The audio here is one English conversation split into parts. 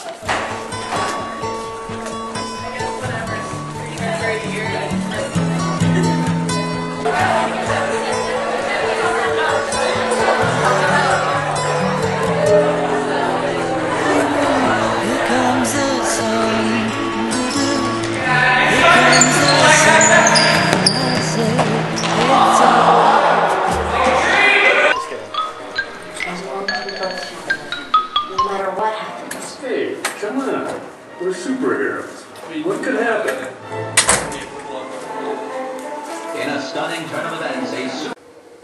We're superheroes. What could happen? In a stunning turn of events, a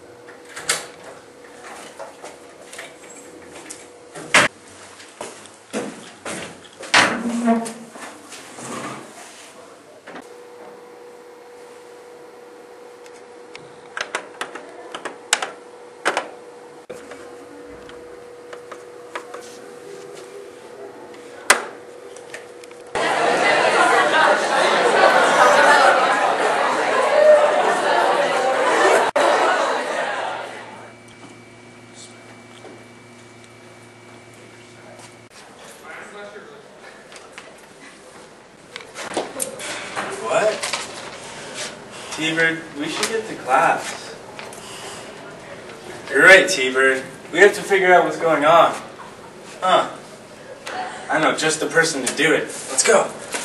What? T-Bird, we should get to class. You're right, T-Bird. We have to figure out what's going on. Huh. I know just the person to do it. Let's go.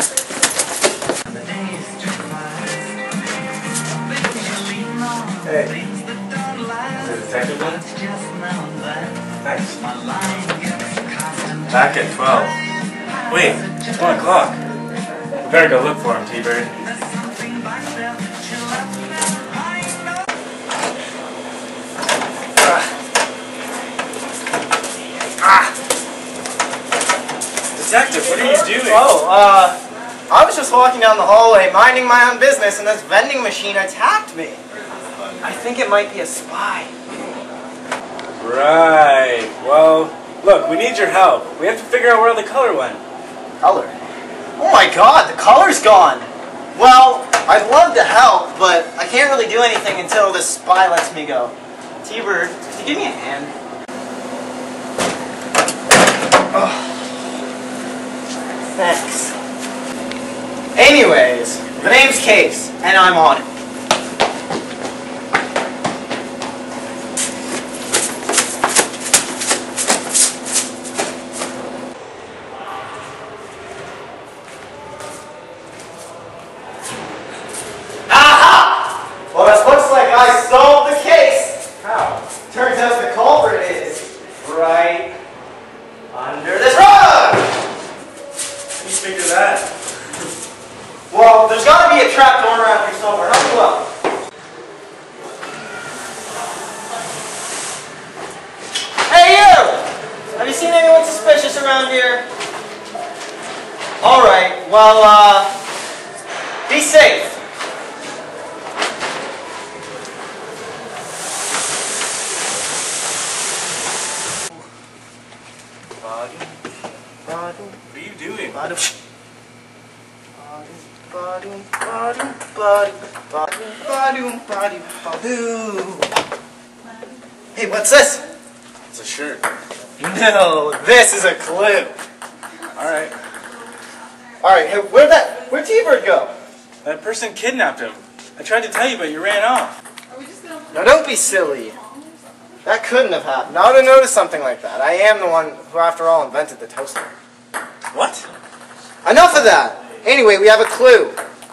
Hey. Is it detective then? Nice. Back at 12. Wait, it's 1 o'clock. We better go look for him, T-Bird. Detective, what are you doing? Oh, I was just walking down the hallway, minding my own business, and this vending machine attacked me. I think it might be a spy. Right. Well, look, we need your help. We have to figure out where the color went. Color? Oh my god, the color's gone! Well, I'd love to help, but I can't really do anything until this spy lets me go. T-Bird, could you give me a hand? Oh. Thanks. Anyways, the name's Case, and I'm on it. Well, it looks like I solved the case. How? Turns out the culprit is right under this rug. How do you figure that? Well, there's got to be a trap door around here somewhere. Help me out. Hey, you! Have you seen anyone suspicious around here? All right. Well, be safe. What are you doing? Hey, what's this? It's a shirt. No, this is a clue. Alright. Alright, hey, where'd T-Bird go? That person kidnapped him. I tried to tell you, but you ran off. Now don't be silly. That couldn't have happened. I would have noticed something like that. I am the one who, after all, invented the toaster. What? Enough of that! Anyway, we have a clue.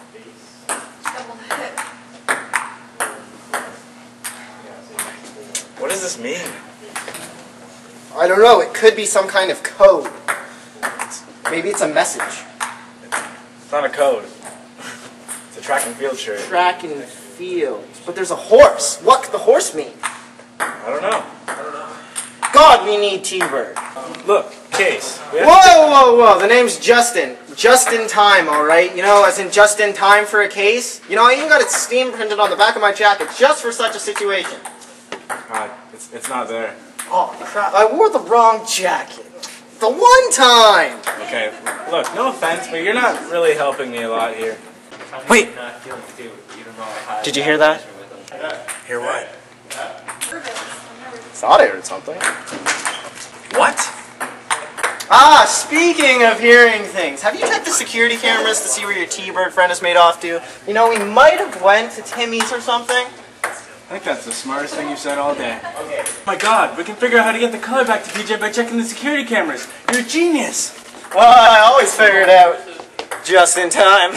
What does this mean? I don't know. It could be some kind of code. Maybe it's a message. It's not a code. It's a track and field shirt. Track and field. But there's a horse. What could the horse mean? I don't know. God, we need T-Bird. Look, Case. Whoa! The name's Justin. Just in time, alright? You know, as in just in time for a case? You know, I even got its steam printed on the back of my jacket just for such a situation. It's not there. Oh, crap. I wore the wrong jacket. The one time! Okay, look, no offense, but you're not really helping me a lot here. Wait! Did you hear that? Hear what? Thought I heard something. What? Ah, speaking of hearing things, have you checked the security cameras to see where your T-Bird friend is made off to? You know, we might have went to Timmy's or something. I think that's the smartest thing you've said all day. Okay. Oh my God, we can figure out how to get the color back to PJ by checking the security cameras. You're a genius. Well, I always figure it out just in time.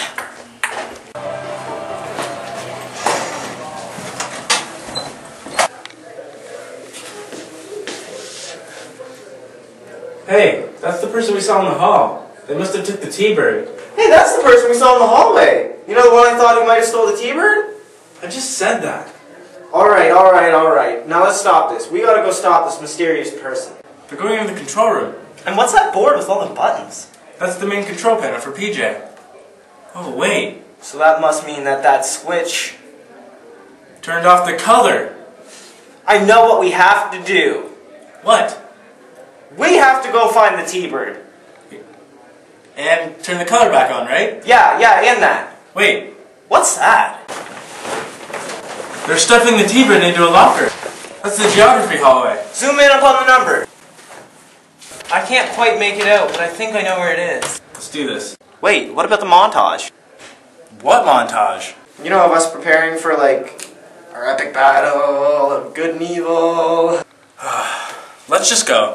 Hey, that's the person we saw in the hall. They must have took the T-Bird. Hey, that's the person we saw in the hallway. You know the one I thought who might have stole the T-Bird? I just said that. Alright. Now let's stop this. We gotta go stop this mysterious person. They're going into the control room. And what's that board with all the buttons? That's the main control panel for PJ. Oh, wait. So that must mean that switch turned off the color. I know what we have to do. What? We have to go find the T-Bird. And turn the color back on, right? Yeah, in that. Wait. What's that? They're stuffing the T-Bird into a locker. That's the geography hallway. Zoom in up on the number. I can't quite make it out, but I think I know where it is. Let's do this. Wait, what about the montage? What montage? You know, of us preparing for, like, our epic battle of good and evil. Let's just go.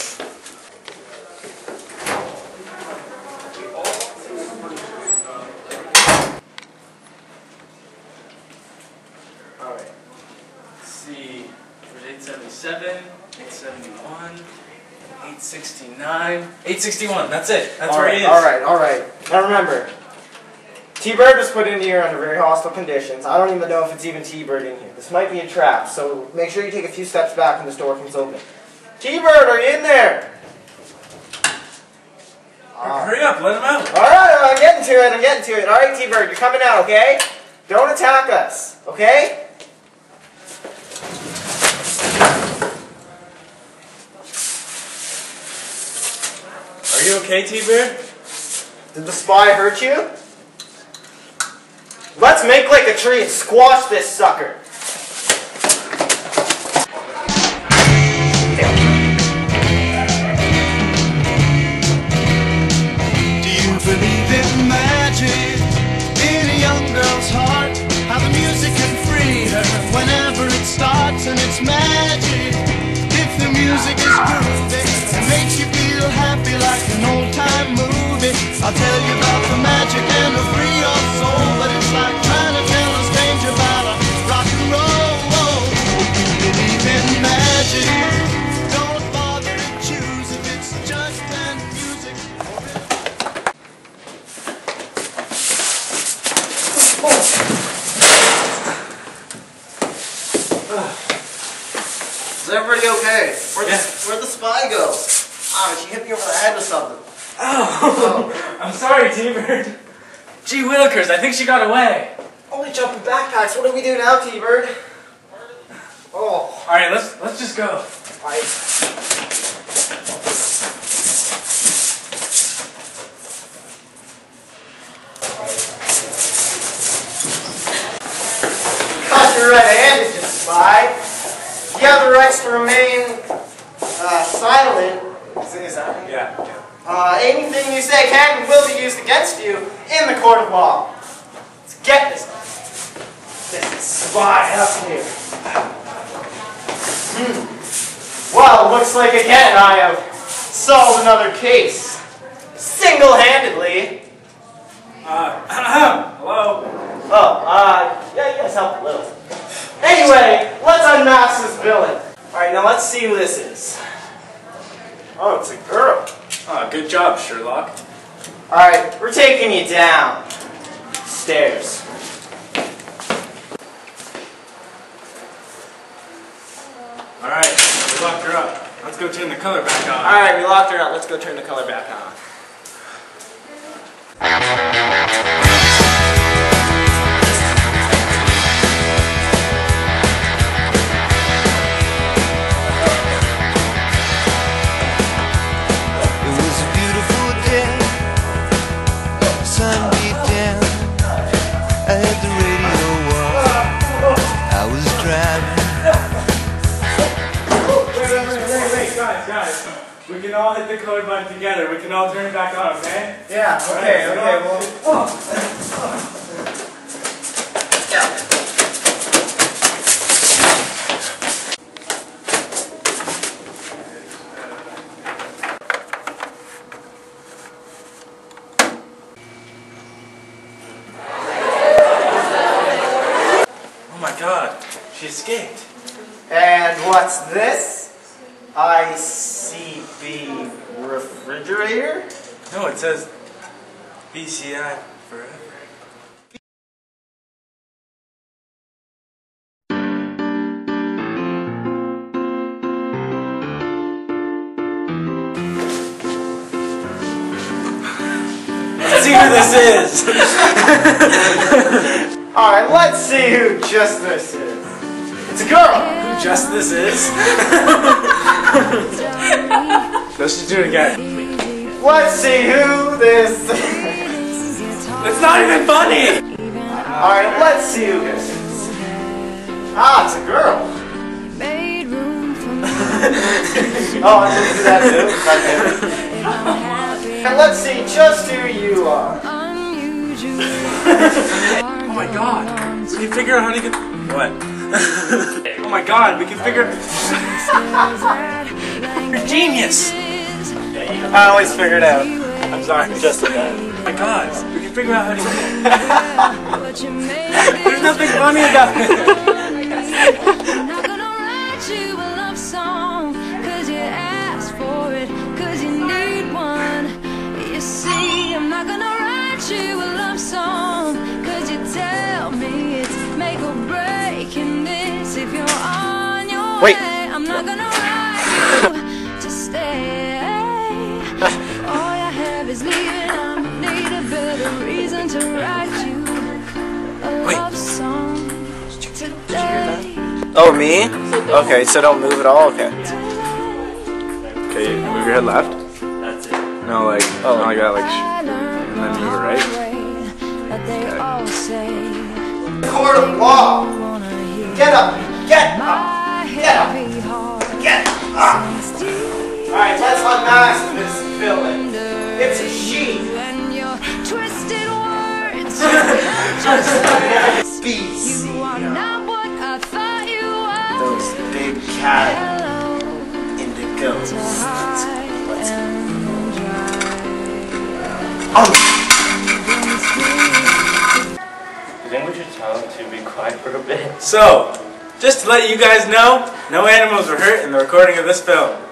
Alright. Let's see. There's 877, 871, 869, 861. That's it. That's where he is. Alright. Now remember, T-Bird was put in here under very hostile conditions. I don't even know if it's even T-Bird in here. This might be a trap, so make sure you take a few steps back when this door comes open. T-Bird, are you in there? Hurry up, let him out. Alright, I'm getting to it. Alright, T-Bird, you're coming out, okay? Don't attack us, okay? Are you okay, T-Bird? Did the spy hurt you? Let's make like a tree and squash this sucker. Do you believe in magic in a young girl's heart? How the music can free her whenever it starts, and it's magic. If the music is groovy and makes you feel happy like an old-time movie, I'll tell you about the magic and it'll free your soul. But it's like trying to tell a stranger about a rock and roll. If you believe in magic, don't bother to choose if it's just plain music. Is everybody okay? Where'd the spy go? Ah, she hit me over the head with something. Oh. I'm sorry, T-Bird. Gee willikers, I think she got away. Only jumping backpacks. What do we do now, T-Bird? Oh. Alright, let's just go. Alright. Caught you red-handed, you spy. You have the rights to remain silent. Is that right? Yeah. Anything you say can and will be used against you in the court of law. Let's get this spy up here. Well, looks like again I have solved another case. Single-handedly. Hello? Yeah, you guys helped a little. Anyway, let's unmask this villain. Alright, now let's see who this is. Oh, it's a girl. Oh, good job, Sherlock. Alright, we're taking you down. Stairs. Alright, we locked her up. Let's go turn the color back on. Alright, we locked her up. Let's go turn the color back on. We can all light the color back together. We can all turn it back on, okay? Yeah, okay, okay, well. Oh my god, she escaped. And what's this? ICB refrigerator? No, it says BCI forever. Let's see who this is. Alright, let's see who just this is. It's a girl! Who just this is? Let's just do it again. Let's see who this is. It's not even funny! Alright, let's see who this is. Ah, it's a girl. Oh, I didn't do that too. Okay. And let's see just who you are. Oh my god. Can you figure out how to get... What? Oh my god, we can figure... You're genius! I always figure it out. I'm sorry, just like that. Oh my god, we can figure out how to get... There's nothing funny about it. I'm not gonna write you a love song, cause you asked for it, cause you need one. You see, I'm not gonna write you a love song, cause you tell me it's make or break in this. If you're on your way, I'm not gonna write you to stay. All I have is leaving, I need a better reason to write you a love song today. Oh, me? Okay, so don't move at all? Okay. Okay, move your head left. That's it. No, like, not like that, like, and then move it right. Court of law. Get up. Get up. Get up. Get up. Alright, let's unmask this villain. It's a she. Twisted words. BC. You are not what I thought you were. Those big cat Hello. indigos. Let's I think we should tell him to be quiet for a bit. So, just to let you guys know, no animals were hurt in the recording of this film.